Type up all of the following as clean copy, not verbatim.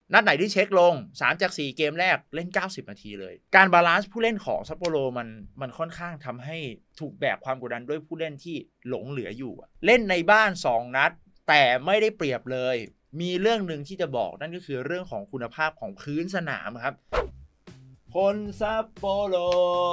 นัดไหนที่เช็คลง3จาก4เกมแรกเล่น90นาทีเลยการบาลานซ์ผู้เล่นของซัปโปโรมันค่อนข้างทำให้ถูกแบกความกดดันด้วยผู้เล่นที่หลงเหลืออยู่เล่นในบ้าน2นัดแต่ไม่ได้เปรียบเลยมีเรื่องหนึ่งที่จะบอกนั่นก็คือเรื่องของคุณภาพของพื้นสนามครับคนซัปโปโร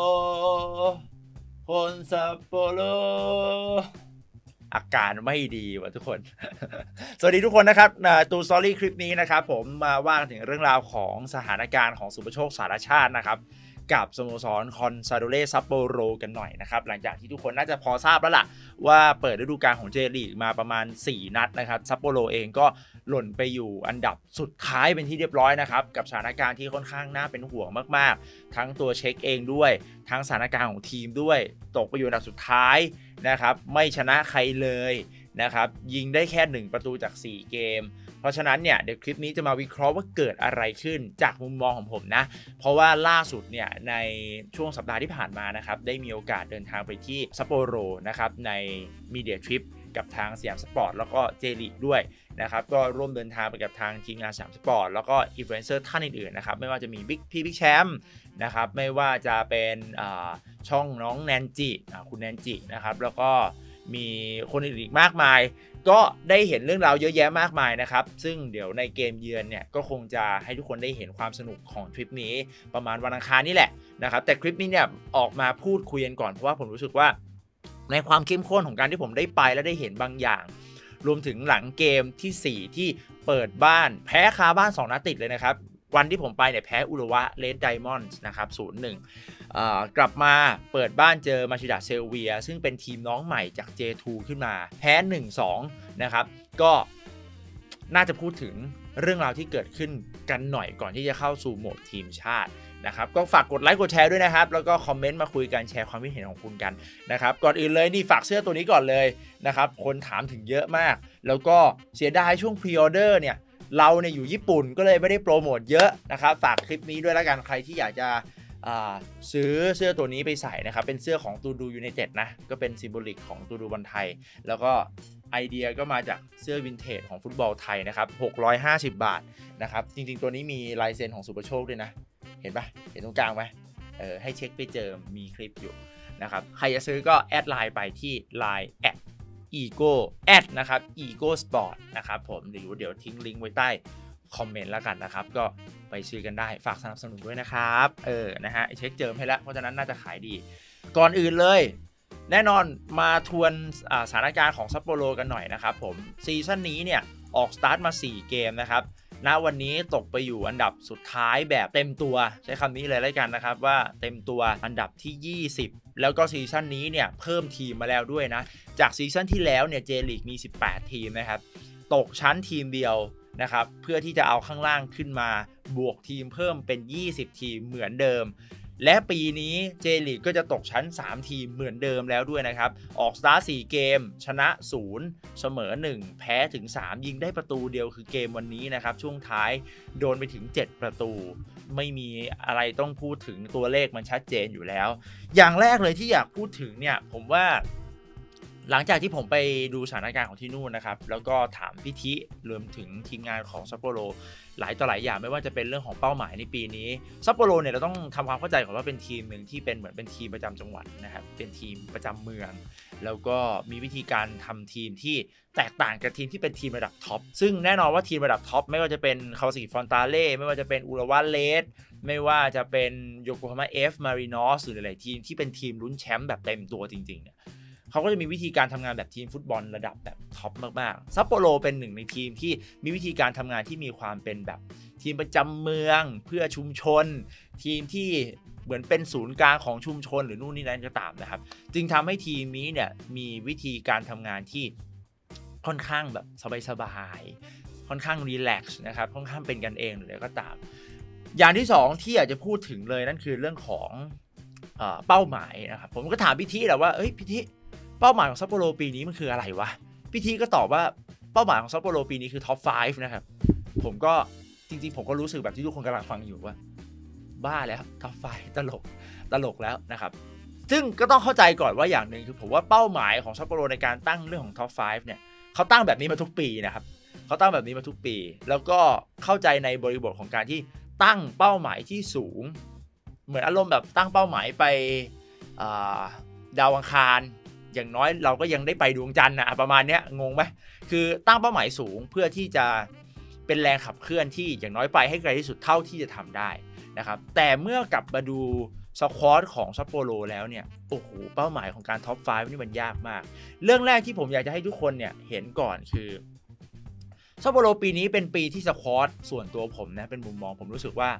คนซัปโปโรอาการไม่ดีว่ะทุกคน สวัสดีทุกคนนะครับตูสตอรี่คลิปนี้นะครับผมมาว่ากันถึงเรื่องราวของสถานการณ์ของสุภโชคสารชาตินะครับกับสโมสรคอนซาโดเรซัปโปโรกันหน่อยนะครับหลังจากที่ทุกคนน่าจะพอทราบแล้วล่ะว่าเปิดฤดูกาลของเจลีกมาประมาณ4นัดนะครับซัปโปโรเองก็หล่นไปอยู่อันดับสุดท้ายเป็นที่เรียบร้อยนะครับกับสถานการณ์ที่ค่อนข้างน่าเป็นห่วงมากๆทั้งตัวเช็คเองด้วยทั้งสถานการณ์ของทีมด้วยตกไปอยู่อันดับสุดท้ายนะครับไม่ชนะใครเลยนะครับยิงได้แค่1ประตูจาก4เกมเพราะฉะนั้นเนี่ยเดี๋ยวคลิปนี้จะมาวิเคราะห์ว่าเกิดอะไรขึ้นจากมุมมองของผมนะเพราะว่าล่าสุดเนี่ยในช่วงสัปดาห์ที่ผ่านมานะครับได้มีโอกาสเดินทางไปที่ซัปโปโรนะครับในมีเดียทริปกับทางสยามสปอร์ตแล้วก็เจลีกด้วยนะครับก็ร่วมเดินทางไปกับทางทีมงานสยามสปอร์ตแล้วก็อินฟลูเอนเซอร์ท่านอื่นๆนะครับไม่ว่าจะมีบิ๊กแชมป์นะครับไม่ว่าจะเป็นช่องน้องแนนจิคุณแนนจินะครับแล้วก็มีคนอื่นอีกมากมายก็ได้เห็นเรื่องราวเยอะแยะมากมายนะครับซึ่งเดี๋ยวในเกมเยือนเนี่ยก็คงจะให้ทุกคนได้เห็นความสนุกของทริปนี้ประมาณวันอังคารนี่แหละนะครับแต่คลิปนี้เนี่ยออกมาพูดคุยกันก่อนเพราะว่าผมรู้สึกว่าในความเข้มข้นของการที่ผมได้ไปและได้เห็นบางอย่างรวมถึงหลังเกมที่4ที่เปิดบ้านแพ้คาบ้าน2นัดติดเลยนะครับวันที่ผมไปเนี่ยแพ้อุรุวะเรดไดมอนด์นะครับ 0-1 กลับมาเปิดบ้านเจอมาชิดะเซลเวียซึ่งเป็นทีมน้องใหม่จาก J2 ขึ้นมาแพ้ 1-2 นะครับก็น่าจะพูดถึงเรื่องราวที่เกิดขึ้นกันหน่อยก่อนที่จะเข้าสู่โหมดทีมชาตินะครับก็ฝากกดไลค์กดแชร์ด้วยนะครับแล้วก็คอมเมนต์มาคุยกันแชร์ความคิดเห็นของคุณกันนะครับก่อนอื่นเลยนี่ฝากเสื้อตัวนี้ก่อนเลยนะครับคนถามถึงเยอะมากแล้วก็เสียดายช่วงพรีออเดอร์เนี่ยเราเนี่ยอยู่ญี่ปุ่นก็เลยไม่ได้โปรโมทเยอะนะครับฝากคลิปนี้ด้วยแล้วกันใครที่อยากจะซื้อเสื้อตัวนี้ไปใส่นะครับเป็นเสื้อของตูดูยูไนเต็ดนะก็เป็นซิมโบลิกของตูดูบอลไทยแล้วก็ไอเดียก็มาจากเสื้อวินเทจของฟุตบอลไทยนะครับ650 บาทนะครับจริงๆตัวนี้มีลายเซ็นของสุภโชคด้วยนะเห็นปะเห็นตรงกลางไหมให้เช็คไปเจอมีคลิปอยู่นะครับใครจะซื้อก็แอดไลน์ไปที่ไลน์แอดEgo แอดนะครับ Ego Sport นะครับผมเดี๋ยวทิ้งลิงก์ไว้ใต้คอมเมนต์แล้วกันนะครับก็ไปซื้อกันได้ฝากสนับสนุนด้วยนะครับนะฮะเช็คเจิมให้แล้วเพราะฉะนั้นน่าจะขายดีก่อนอื่นเลยแน่นอนมาทวนสถานการณ์ของซัปโปโรกันหน่อยนะครับผมซีซั่นนี้เนี่ยออกสตาร์ทมา4เกมนะครับณวันนี้ตกไปอยู่อันดับสุดท้ายแบบเต็มตัวใช้คำนี้เลยแล้วกันนะครับว่าเต็มตัวอันดับที่20แล้วก็ซีซั่นนี้เนี่ยเพิ่มทีมมาแล้วด้วยนะจากซีซั่นที่แล้วเนี่ยเจลีกมี18ทีมนะครับตกชั้นทีมเดียวนะครับเพื่อที่จะเอาข้างล่างขึ้นมาบวกทีมเพิ่มเป็น20ทีมเหมือนเดิมและปีนี้เจลีกก็จะตกชั้น3ทีมเหมือนเดิมแล้วด้วยนะครับออกสตาร์ท4เกมชนะ0เสมอ1แพ้ถึง3ยิงได้ประตูเดียวคือเกมวันนี้นะครับช่วงท้ายโดนไปถึง7ประตูไม่มีอะไรต้องพูดถึงตัวเลขมันชัดเจนอยู่แล้วอย่างแรกเลยที่อยากพูดถึงเนี่ยผมว่าหลังจากที่ผมไปดูสถานการณ์ของที่นู่นนะครับแล้วก็ถามพิธิรวมถึงทีมงานของซัปโปโรหลายต่อหลายอย่างไม่ว่าจะเป็นเรื่องของเป้าหมายในปีนี้ซัปโปโรเนี่ยเราต้องทำความเข้าใจก่อนว่าเป็นทีมหนึ่งที่เป็นเหมือนเป็นทีมประจำจังหวัดนะครับเป็นทีมประจำเมืองแล้วก็มีวิธีการทำทีมที่แตกต่างกับทีมที่เป็นทีมระดับท็อปซึ่งแน่นอนว่าทีมระดับท็อปไม่ว่าจะเป็นคาวาซากิฟอนตาเล่ไม่ว่าจะเป็นอุระวะเรดไม่ว่าจะเป็นโยโกฮาม่าเอฟมารินอสหรือหลายทีมที่เป็นทีมลุ้นแชมป์แบบเต็มตัวจริงๆเนี่ยเขาก็จะมีวิธีการทำงานแบบทีมฟุตบอลระดับแบบท็อปมากๆซัปโปโรเป็นหนึ่งในทีมที่มีวิธีการทำงานที่มีความเป็นแบบทีมประจำเมืองเพื่อชุมชนทีมที่เหมือนเป็นศูนย์กลางของชุมชนหรือนู่นนี่นั่นก็ตามนะครับจึงทำให้ทีมนี้เนี่ยมีวิธีการทำงานที่ค่อนข้างแบบสบายๆค่อนข้างรีแลกซ์นะครับค่อนข้างเป็นกันเองหรืออะไรก็ตามอย่างที่2ที่อยากจะพูดถึงเลยนั่นคือเรื่องของเป้าหมายนะครับผมก็ถามพิธีแหละว่าพิธีเป้าหมายของซัปโปโรปีนี้มันคืออะไรวะพิธีก็ตอบว่าเป้าหมายของซัปโปโรปีนี้คือท็อป5นะครับผมก็จริงๆผมก็รู้สึกแบบที่ทุกคนกำลังฟังอยู่ว่าบ้าแล้วท็อป5ตลกแล้วนะครับซึ่งก็ต้องเข้าใจก่อนว่าอย่างหนึ่งคือผมว่าเป้าหมายของซัปโปโรในการตั้งเรื่องของท็อป5เนี่ยเขาตั้งแบบนี้มาทุกปีนะครับเขาตั้งแบบนี้มาทุกปีแล้วก็เข้าใจในบริบทของการที่ตั้งเป้าหมายที่สูงเหมือนอารมณ์แบบตั้งเป้าหมายไปดาวอังคารอย่างน้อยเราก็ยังได้ไปดวงจันทร์นะประมาณนี้งงไหมคือตั้งเป้าหมายสูงเพื่อที่จะเป็นแรงขับเคลื่อนที่อย่างน้อยไปให้ไกลที่สุดเท่าที่จะทำได้นะครับแต่เมื่อกลับมาดูสควอตของซัปโปโรแล้วเนี่ยโอ้โหเป้าหมายของการท็อป5นี่มันยากมากเรื่องแรกที่ผมอยากจะให้ทุกคนเนี่ยเห็นก่อนคือซัปโปโรปีนี้เป็นปีที่สควอตส่วนตัวผมนะเป็นมุมมองผมรู้สึกว่า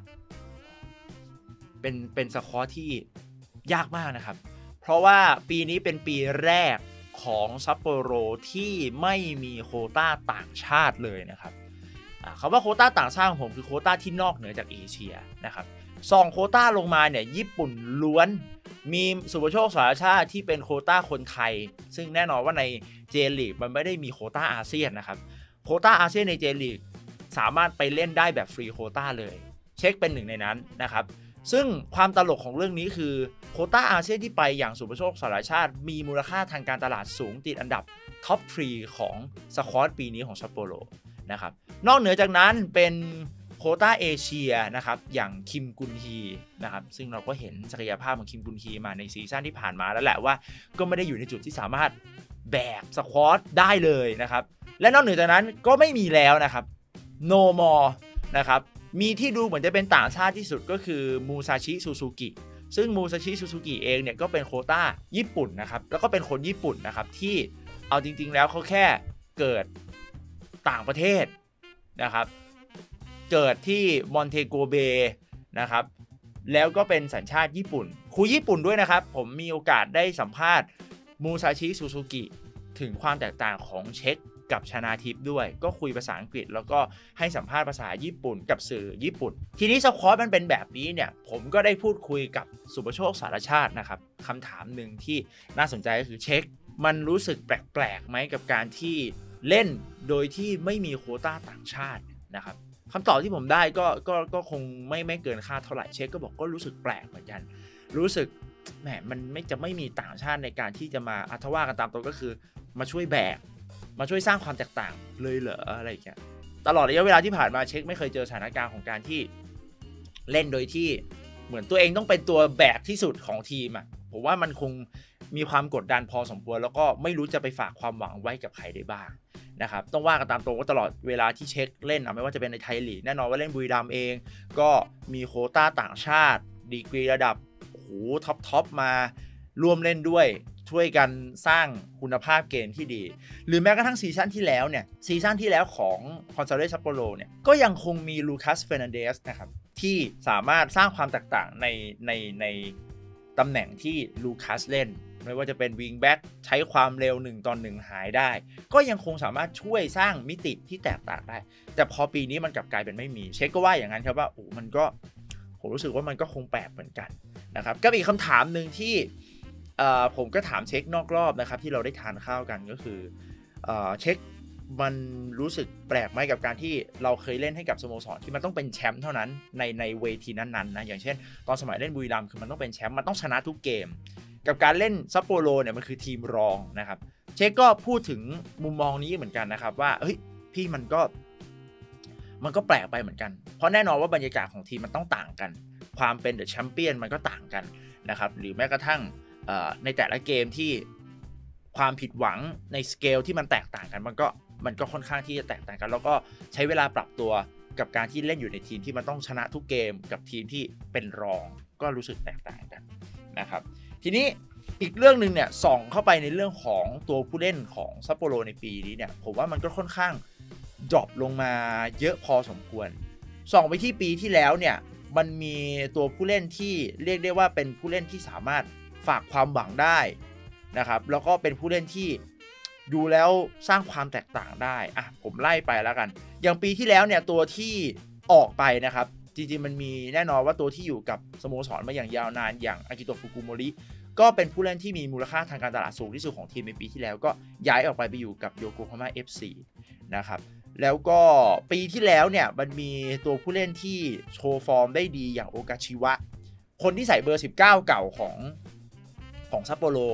เป็นสควอตที่ยากมากนะครับเพราะว่าปีนี้เป็นปีแรกของซัปโปโรที่ไม่มีโควต้าต่างชาติเลยนะครับคำว่าโควต้าต่างชาติของผมคือโควต้าที่นอกเหนือจากเอเชียนะครับ2โควต้าลงมาเนี่ยญี่ปุ่นล้วนมีสุภโชคสารชาติที่เป็นโควต้าคนไทยซึ่งแน่นอนว่าในเจลีกมันไม่ได้มีโควต้าอาเซียนนะครับโควต้าอาเซียนในเจลีกสามารถไปเล่นได้แบบฟรีโควต้าเลยเช็คเป็นหนึ่งในนั้นนะครับซึ่งความตลกของเรื่องนี้คือโควต้าอาเซียนที่ไปอย่างสุภโชคสารชาติมีมูลค่าทางการตลาดสูงติดอันดับท็อป3ของสควอตปีนี้ของซัปโปโรนะครับนอกเหนือจากนั้นเป็นโควต้าเอเชียนะครับอย่างคิมกุนฮีนะครับซึ่งเราก็เห็นศักยภาพของคิมกุนฮีมาในซีซั่นที่ผ่านมาแล้วแหละว่าก็ไม่ได้อยู่ในจุดที่สามารถแบกสควอตได้เลยนะครับและนอกเหนือจากนั้นก็ไม่มีแล้วนะครับโนมอร์นะครับมีที่ดูเหมือนจะเป็นต่างชาติที่สุดก็คือมูซาชิซูซูกิซึ่งมูซาชิซูซูกิเองเนี่ยก็เป็นโควต้าญี่ปุ่นนะครับแล้วก็เป็นคนญี่ปุ่นนะครับที่เอาจริงๆแล้วเขาแค่เกิดต่างประเทศนะครับเกิดที่มอนเทโกเบนะครับแล้วก็เป็นสัญชาติญี่ปุ่นคุยญี่ปุ่นด้วยนะครับผมมีโอกาสได้สัมภาษณ์มูซาชิซูซูกิถึงความแตกต่างของเช็คกับชนาทิพย์ด้วยก็คุยภาษาอังกฤษแล้วก็ให้สัมภาษณ์ภาษาญี่ปุ่นกับสื่อญี่ปุ่นทีนี้สควอตมันเป็นแบบนี้เนี่ยผมก็ได้พูดคุยกับสุภโชคสารชาตินะครับคำถามหนึ่งที่น่าสนใจก็คือเช็คมันรู้สึกแปลกๆไหมกับการที่เล่นโดยที่ไม่มีโควต้าต่างชาตินะครับคำตอบที่ผมได้ก็คงไม่เกินคาดเท่าไหร่เช็คก็บอกก็รู้สึกแปลกเหมือนกันรู้สึกแหมมันไม่มีต่างชาติในการที่จะมาอัธว่ากันตามตัวก็คือมาช่วยแบกมาช่วยสร้างความแตกต่างเลยเหรออะไรอย่างเงี้ยตลอดระยะเวลาที่ผ่านมาเช็คไม่เคยเจอสถานการณ์ของการที่เล่นโดยที่เหมือนตัวเองต้องเป็นตัวแบกที่สุดของทีมอ่ะผมว่ามันคงมีความกดดันพอสมควรแล้วก็ไม่รู้จะไปฝากความหวังไว้กับใครได้บ้างนะครับต้องว่ากันตามตรงว่าตลอดเวลาที่เช็คเล่นไม่ว่าจะเป็นในไทยลีกแน่นอนว่าเล่นบุรีรัมย์เองก็มีโควต้าต่างชาติดีกรีระดับโอ้โหท็อปมาร่วมเล่นด้วยช่วยกันสร้างคุณภาพเกมที่ดีหรือแม้กระทั่งซีซั่นที่แล้วเนี่ยซีซั่นที่แล้วของคอนซาเลซัปโปโรเนี่ยก็ยังคงมีลูคัสเฟอร์นันเดสนะครับที่สามารถสร้างความแตกต่างในตำแหน่งที่ลูคัสเล่นไม่ว่าจะเป็นวิงแบ็กใช้ความเร็ว1 ต่อ 1หายได้ก็ยังคงสามารถช่วยสร้างมิติที่แตกต่างได้แต่พอปีนี้มันกลับกลายเป็นไม่มีเช็คก็ว่าอย่างนั้นครับว่าโอ้มันก็ผมรู้สึกว่ามันก็คงแปลกเหมือนกันนะครับก็อีกคำถามหนึ่งที่ผมก็ถามเช็คนอกรอบนะครับที่เราได้ทานข้าวกันก็คือเช็คมันรู้สึกแปลกไหมกับการที่เราเคยเล่นให้กับสโมสรที่มันต้องเป็นแชมป์เท่านั้นในเวทีนั้นๆนะอย่างเช่นตอนสมัยเล่นบุรีรัมย์คือมันต้องเป็นแชมป์มันต้องชนะทุกเกมกับการเล่นซัปโปโรเนี่ยมันคือทีมรองนะครับเช็คก็พูดถึงมุมมองนี้เหมือนกันนะครับว่าเฮ้ยพี่มันก็แปลกไปเหมือนกันเพราะแน่นอนว่าบรรยากาศของทีมมันต้องต่างกันความเป็นเดอะแชมเปี้ยนมันก็ต่างกันนะครับหรือแม้กระทั่งในแต่ละเกมที่ความผิดหวังในสเกลที่มันแตกต่างกันมันก็ค่อนข้างที่จะแตกต่างกันแล้วก็ใช้เวลาปรับตัวกับการที่เล่นอยู่ในทีมที่มันต้องชนะทุกเกมกับทีมที่เป็นรองก็รู้สึกแตกต่างกันนะครับทีนี้อีกเรื่องนึงเนี่ยส่องเข้าไปในเรื่องของตัวผู้เล่นของซัปโปโรในปีนี้เนี่ยผมว่ามันก็ค่อนข้างดรอปลงมาเยอะพอสมควรส่องไปที่ปีที่แล้วเนี่ยมันมีตัวผู้เล่นที่เรียกได้ว่าเป็นผู้เล่นที่สามารถฝากความหวังได้นะครับแล้วก็เป็นผู้เล่นที่ดูแล้วสร้างความแตกต่างได้ผมไล่ไปแล้วกันอย่างปีที่แล้วเนี่ยตัวที่ออกไปนะครับจริงๆมันมีแน่นอนว่าตัวที่อยู่กับสโมสรมาอย่างยาวนานอย่างอากิโตะฟุกุโมริก็เป็นผู้เล่นที่มีมูลค่าทางการตลาดสูงที่สุดของทีมในปีที่แล้วก็ย้ายออกไปอยู่กับโยโกฮาม่า FC นะครับแล้วก็ปีที่แล้วเนี่ยมันมีตัวผู้เล่นที่โชว์ฟอร์มได้ดีอย่างโอกาชิวะคนที่ใส่เบอร์19เก่าของซัปโปโร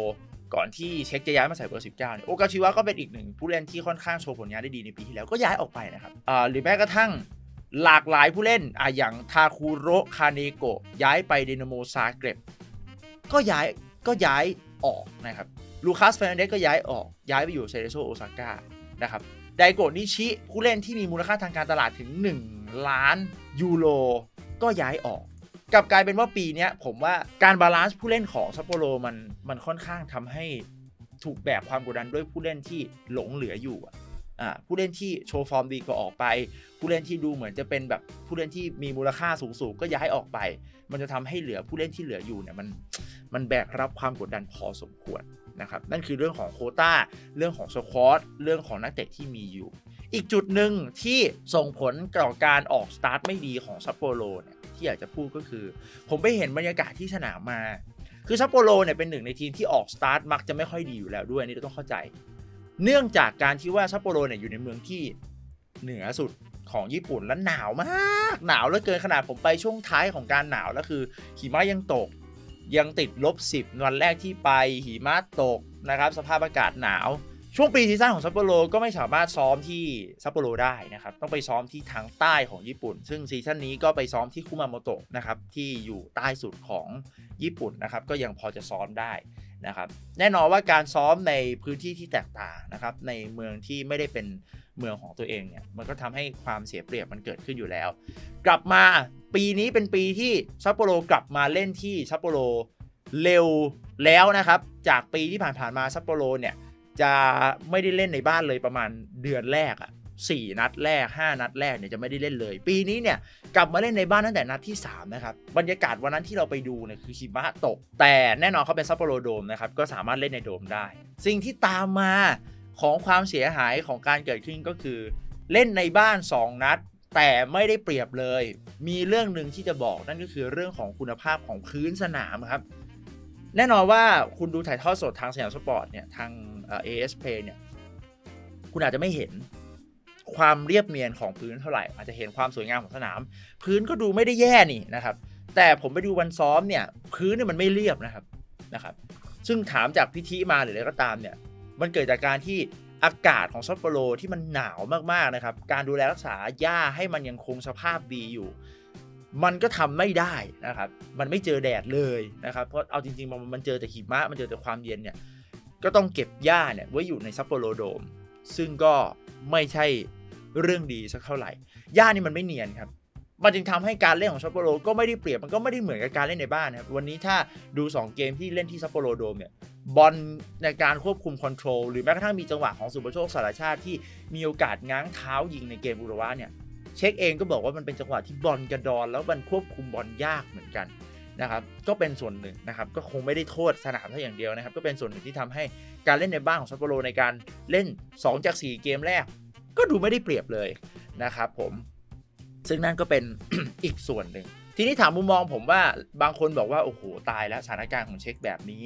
ก่อนที่เช็คจะย้ายมาใส่เบอร์19เนี่ยโอกาชิวะก็เป็นอีกหนึ่งผู้เล่นที่ค่อนข้างโชว์ผลงานได้ดีในปีที่แล้วก็ย้ายออกไปนะครับหรือแม้กระทั่งหลากหลายผู้เล่นอย่างทาคุโระคาเนโกะย้ายไปดินาโมซาเกร็บก็ย้ายออกนะครับลูคัสเฟรนันเดสก็ย้ายออกย้ายไปอยู่เซเรโซโอซาก้านะครับไดโกะนิชิผู้เล่นที่มีมูลค่าทางการตลาดถึง1 ล้านยูโรก็ย้ายออกกลับกลายเป็นว่าปีนี้ผมว่าการบาลานซ์ผู้เล่นของซัปโปโรมันค่อนข้างทำให้ถูกแบกความกดดันด้วยผู้เล่นที่หลงเหลืออยู่ผู้เล่นที่โชว์ฟอร์มดีก็ออกไปผู้เล่นที่ดูเหมือนจะเป็นแบบผู้เล่นที่มีมูลค่าสูงก็ย้ายออกไปมันจะทำให้เหลือผู้เล่นที่เหลืออยู่เนี่ยมันแบกรับความกดดันพอสมควรนะครับนั่นคือเรื่องของโควต้าเรื่องของสควอตเรื่องของนักเตะที่มีอยู่อีกจุดหนึ่งที่ส่งผลต่อการออกสตาร์ทไม่ดีของซัปโปโรเนี่ยที่อยากจะพูดก็คือผมไปเห็นบรรยากาศที่สนามมาคือซัปโปโรเนี่ยเป็นหนึ่งในทีมที่ออกสตาร์ทมักจะไม่ค่อยดีอยู่แล้วด้วยนี่เราต้องเข้าใจเนื่องจากการที่ว่าซัปโปโรเนี่ยอยู่ในเมืองที่เหนือสุดของญี่ปุ่นและหนาวมากหนาวเหลือเกินขนาดผมไปช่วงท้ายของการหนาวแล้วคือหิมะยังตกยังติด-10วันแรกที่ไปหิมะตกนะครับสภาพอากาศหนาวช่วงปีซีซั่นของซัปโปโรก็ไม่สามารถซ้อมที่ซัปโปโรได้นะครับต้องไปซ้อมที่ทางใต้ของญี่ปุ่นซึ่งซีซั่นนี้ก็ไปซ้อมที่คุมาโมโตะนะครับที่อยู่ใต้สุดของญี่ปุ่นนะครับก็ยังพอจะซ้อมได้นะครับแน่นอนว่าการซ้อมในพื้นที่ที่แตกต่างนะครับในเมืองที่ไม่ได้เป็นเมืองของตัวเองเนี่ยมันก็ทำให้ความเสียเปรียบมันเกิดขึ้นอยู่แล้วกลับมาปีนี้เป็นปีที่ซัปโปโรกลับมาเล่นที่ซัปโปโรเร็วแล้วนะครับจากปีที่ผ่านมาซัปโปโรเนี่ยจะไม่ได้เล่นในบ้านเลยประมาณเดือนแรก4 นัดแรก5 นัดแรกเนี่ยจะไม่ได้เล่นเลยปีนี้เนี่ยกลับมาเล่นในบ้านตั้งแต่นัดที่3นะครับบรรยากาศวันนั้นที่เราไปดูเนี่ยคือหิมะตกแต่แน่นอนเขาเป็นซัปโปโรโดมนะครับก็สามารถเล่นในโดมได้สิ่งที่ตามมาของความเสียหายของการเกิดขึ้นก็คือเล่นในบ้าน2 นัดแต่ไม่ได้เปรียบเลยมีเรื่องหนึ่งที่จะบอกนั่นก็คือเรื่องของคุณภาพของพื้นสนามครับแน่นอนว่าคุณดูถ่ายทอดสดทางสยามสปอร์ตเนี่ยทางAS Play เนี่ยคุณอาจจะไม่เห็นความเรียบเนียนของพื้นเท่าไหร่อาจจะเห็นความสวยงามของสนามพื้นก็ดูไม่ได้แย่นี่นะครับแต่ผมไปดูวันซ้อมเนี่ยพื้นเนี่ยมันไม่เรียบนะครับซึ่งถามจากพิธีมาหรืออะไรก็ตามเนี่ยมันเกิดจากการที่อากาศของซัปโปโรที่มันหนาวมากๆนะครับการดูแลรักษาหญ้าให้มันยังคงสภาพดีอยู่มันก็ทำไม่ได้นะครับมันไม่เจอแดดเลยนะครับเพราะเอาจริงๆมันเจอแต่หิมะมันเจอแต่ความเย็นเนี่ยก็ต้องเก็บหญ้าเนี่ยไว้อยู่ในซัปโปโรโดมซึ่งก็ไม่ใช่เรื่องดีสักเท่าไหร่หญ้านี่มันไม่เนียนครับมันจึงทำให้การเล่นของซัปโปโรก็ไม่ได้เปรียบมันก็ไม่ได้เหมือนกับการเล่นในบ้านนะครับวันนี้ถ้าดู2เกมที่เล่นที่ซัปโปโรโดมเนี่ยบอลในการควบคุมคอนโทรลหรือแม้กระทั่งมีจังหวะของสุภโชคสารชาติที่มีโอกาสง้างเท้ายิงในเกมอุรุกวัยเนี่ยเช็คเองก็บอกว่ามันเป็นจังหวะที่บอลกระดอนแล้วมันควบคุมบอลยากเหมือนกันนะครับก็เป็นส่วนหนึ่งนะครับก็คงไม่ได้โทษสนามเท่าอย่างเดียวนะครับก็เป็นส่วนหนึ่งที่ทำให้การเล่นในบ้านของซัปโปโรในการเล่น2 จาก 4เกมแรกก็ดูไม่ได้เปรียบเลยนะครับผมซึ่งนั่นก็เป็น อีกส่วนหนึ่งทีนี้ถามมุมมองผมว่าบางคนบอกว่าโอ้โหตายแล้วสถานการณ์ของเช็คแบบนี้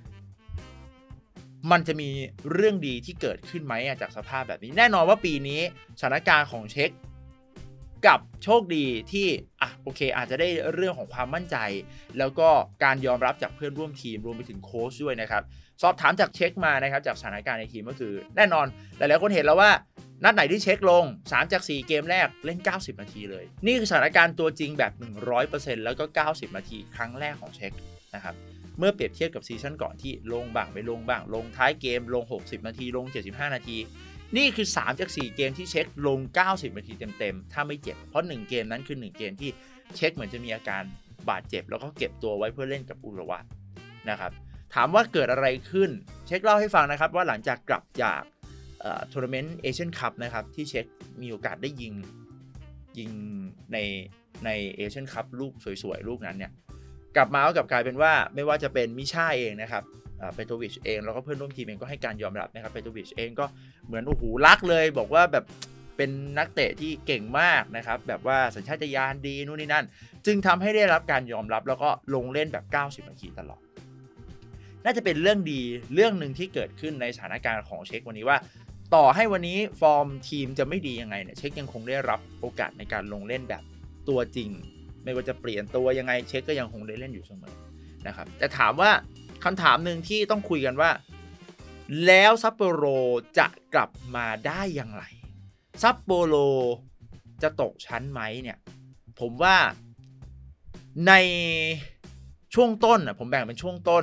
มันจะมีเรื่องดีที่เกิดขึ้นไหมจากสภาพแบบนี้แน่นอนว่าปีนี้สถานการณ์ของเช็คกับโชคดีที่โอเคอาจจะได้เรื่องของความมั่นใจแล้วก็การยอมรับจากเพื่อนร่วมทีมรวมไปถึงโค้ชด้วยนะครับสอบถามจากเช็คมานะครับจากสถานการณ์ในทีมก็คือแน่นอนหลายๆคนเห็นแล้วว่านัดไหนที่เช็คลง3 จาก 4เกมแรกเล่น90 นาทีเลยนี่คือสถานการณ์ตัวจริงแบบ 100% แล้วก็90 นาทีครั้งแรกของเช็คนะครับเมื่อเปรียบเทียบกับซีซั่นก่อนที่ลงบ้างไม่ลงบ้างลงท้ายเกมลง60 นาทีลง75 นาทีนี่คือ3 จาก 4เกมที่เช็คลง90 นาทีเต็มๆถ้าไม่เจ็บเพราะ1เกมนั้นคือ1เกมที่เช็คเหมือนจะมีอาการบาดเจ็บแล้วก็เก็บตัวไว้เพื่อเล่นกับอุรุกวัยนะครับถามว่าเกิดอะไรขึ้นเช็คเล่าให้ฟังนะครับว่าหลังจากกลับจากทัวร์นาเมนต์เอเชียนคัพนะครับที่เช็คมีโอกาสได้ยิงในเอเชียนคัพลูกสวยๆลูกนั้นเนี่ยกลับมาก็กลับกลายเป็นว่าไม่ว่าจะเป็นมิช่าเองนะครับเปโตวิชเองแล้วก็เพื่อนร่วมทีมเองก็ให้การยอมรับนะครับเปโตวิชเองก็เหมือนโอ้โหรักเลยบอกว่าแบบเป็นนักเตะที่เก่งมากนะครับแบบว่าสัญชาตญาณดีนู่นนี่นั่นจึงทำให้ได้รับการยอมรับแล้วก็ลงเล่นแบบ90 นาทีตลอดน่าจะเป็นเรื่องดีเรื่องหนึ่งที่เกิดขึ้นในสถานการณ์ของเช็ควันนี้ว่าต่อให้วันนี้ฟอร์มทีมจะไม่ดียังไงเนี่ยเช็คยังคงได้รับโอกาสในการลงเล่นแบบตัวจริงไม่ว่าจะเปลี่ยนตัวยังไงเช็คก็ยังคงได้เล่นอยู่เสมอนะครับแต่ถามว่าคำถามหนึ่งที่ต้องคุยกันว่าแล้วซัปโปโรจะกลับมาได้อย่างไรซัปโปโรจะตกชั้นไหมเนี่ยผมว่าในช่วงต้นผมแบ่งเป็นช่วงต้น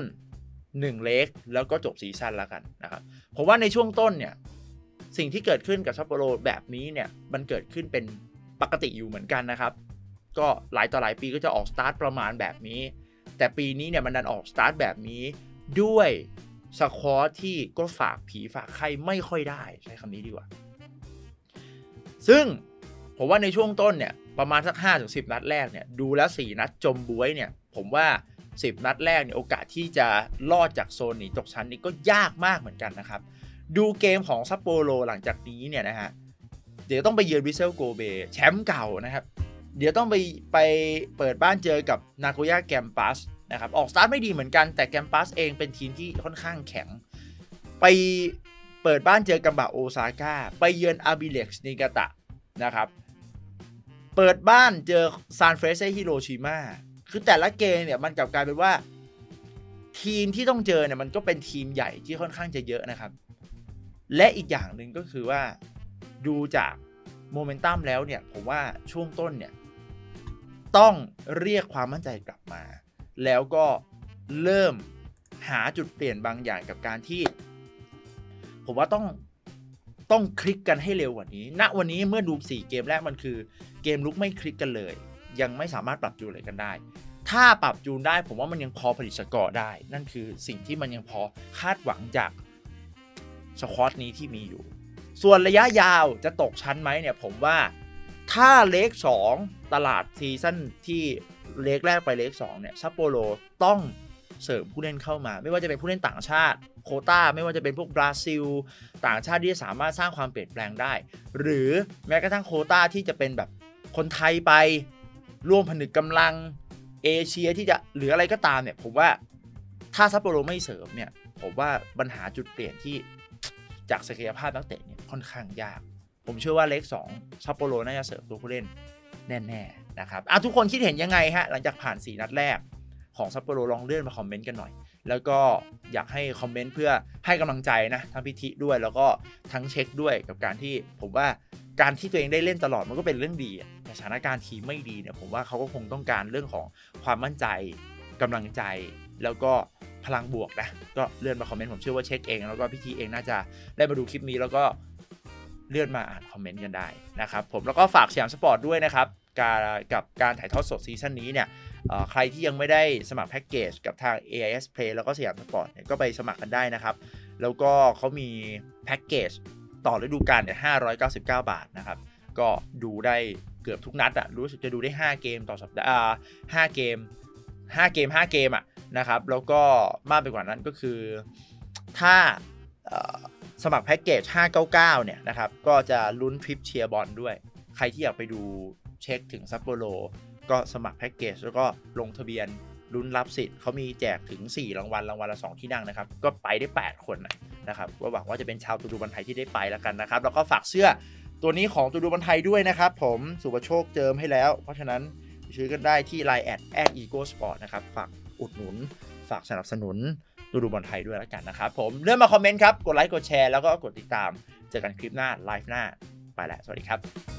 1 เล็กแล้วก็จบซีซั่นแล้วกันนะครับผมว่าในช่วงต้นเนี่ยสิ่งที่เกิดขึ้นกับซัปโปโรแบบนี้เนี่ยมันเกิดขึ้นเป็นปกติอยู่เหมือนกันนะครับก็หลายต่อหลายปีก็จะออกสตาร์ทประมาณแบบนี้แต่ปีนี้เนี่ยมันดันออกสตาร์ทแบบนี้ด้วยสควอตที่ก็ฝากผีฝากไข้ไม่ค่อยได้ใช้คำนี้ดีกว่าซึ่งผมว่าในช่วงต้นเนี่ยประมาณสัก 5-10 นัดแรกเนี่ยดูแล้ว4 นัดจมบ๊วยเนี่ยผมว่า10 นัดแรกเนี่ยโอกาสที่จะรอดจากโซนหนีตกชั้นนี่ก็ยากมากเหมือนกันนะครับดูเกมของซัปโปโรหลังจากนี้เนี่ยนะฮะเดี๋ยวต้องไปเยือนวิเซลโกเบแชมป์เก่านะครับเดี๋ยวต้องไปเปิดบ้านเจอกับนาโกย่าแกมปัสนะครับออกสตาร์ทไม่ดีเหมือนกันแต่แกมปัสเองเป็นทีมที่ค่อนข้างแข็งไปเปิดบ้านเจอกับบะโอซาก้าไปเยือนอาบิเล็กซ์นิกาตะนะครับเปิดบ้านเจอซานเฟรเซฮิโรชิมาคือแต่ละเกมเนี่ยมันกลับกลายเป็นว่าทีมที่ต้องเจอเนี่ยมันก็เป็นทีมใหญ่ที่ค่อนข้างจะเยอะนะครับและอีกอย่างหนึ่งก็คือว่าดูจากโมเมนตัมแล้วเนี่ยผมว่าช่วงต้นเนี่ยต้องเรียกความมั่นใจกลับมาแล้วก็เริ่มหาจุดเปลี่ยนบางอย่างกับการที่ผมว่าต้องคลิกกันให้เร็วกว่านี้ณวันนี้เมื่อดู4 เกมแรกมันคือเกมลุกไม่คลิกกันเลยยังไม่สามารถปรับจูนอะไรกันได้ถ้าปรับจูนได้ผมว่ามันยังพอผลิตสกอร์ได้นั่นคือสิ่งที่มันยังพอคาดหวังจากสควอตนี้ที่มีอยู่ส่วนระยะยาวจะตกชั้นไหมเนี่ยผมว่าถ้าเลข2ตลาดซีซั่นที่เลขแรกไปเลข2เนี่ยซัปโปโรต้องเสริมผู้เล่นเข้ามาไม่ว่าจะเป็นผู้เล่นต่างชาติโควต้าไม่ว่าจะเป็นพวกบราซิลต่างชาติที่สามารถสร้างความเปลี่ยนแปลงได้หรือแม้กระทั่งโควต้าที่จะเป็นแบบคนไทยไปร่วมผนึกกำลังเอเชียที่จะหรืออะไรก็ตามเนี่ยผมว่าถ้าซัปโปโรไม่เสริมเนี่ยผมว่าปัญหาจุดเปลี่ยนที่จากศักยภาพนักเตะเนี่ยค่อนข้างยากผมเชื่อว่าเลข2ซัปโปโรน่าจะเสริมตัวผู้เล่นแน่ๆนะครับทุกคนคิดเห็นยังไงฮะหลังจากผ่าน4 นัดแรกของซัปโปโรลองเลื่อนมาคอมเมนต์กันหน่อยแล้วก็อยากให้คอมเมนต์เพื่อให้กำลังใจนะทั้งพิธีด้วยแล้วก็ทั้งเช็คด้วยกับการที่ผมว่าการที่ตัวเองได้เล่นตลอดมันก็เป็นเรื่องดีแต่สถานการณ์ทีมไม่ดีเนี่ยผมว่าเขาก็คงต้องการเรื่องของความมั่นใจกำลังใจแล้วก็พลังบวกนะก็เลื่อนมาคอมเมนต์ผมเชื่อว่าเช็คเองแล้วก็พิธีเองน่าจะได้มาดูคลิปนี้แล้วก็เลื่อนมาอ่านคอมเมนต์กันได้นะครับผมแล้วก็ฝากสยามสปอร์ตด้วยนะครับกับการถ่ายทอดสดซีซั่นนี้เนี่ยใครที่ยังไม่ได้สมัครแพ็กเกจกับทาง AIS Play แล้วก็สยามสปอร์ตเนี่ยก็ไปสมัครกันได้นะครับแล้วก็เขามีแพ็กเกจต่อฤดูกาลเนี่ย599 บาทนะครับก็ดูได้เกือบทุกนัดรู้สึกจะดูได้5 เกมต่อสัปดาห์5 เกมนะครับแล้วก็มากไปกว่านั้นก็คือถ้าสมัครแพ็กเกจ599เนี่ยนะครับก็จะลุ้นทริปเชียร์บอลด้วยใครที่อยากไปดูเช็คถึงซัปโปโรก็สมัครแพ็กเกจแล้วก็ลงทะเบียนลุ้นรับสิทธิ์เขามีแจกถึง4 รางวัลละ2 ที่นั่งนะครับก็ไปได้8 คนนะครับก็หวังว่าจะเป็นชาวตูดูบอลไทยที่ได้ไปแล้วกันนะครับแล้วก็ฝากเสื้อตัวนี้ของตูดูบอลไทยด้วยนะครับผมสุภโชคเจิมให้แล้วเพราะฉะนั้นซื้อกันได้ที่ Line @egosport นะครับฝากอุดหนุนฝากสนับสนุนตูดูบอลไทยด้วยแล้วกันนะครับผมเริ่มมาคอมเมนต์ครับกดไลค์กดแชร์แล้วก็กดติดตามเจอกันคลิปหน้าไลฟ์หน้าไปแล้วสวัสดีครับ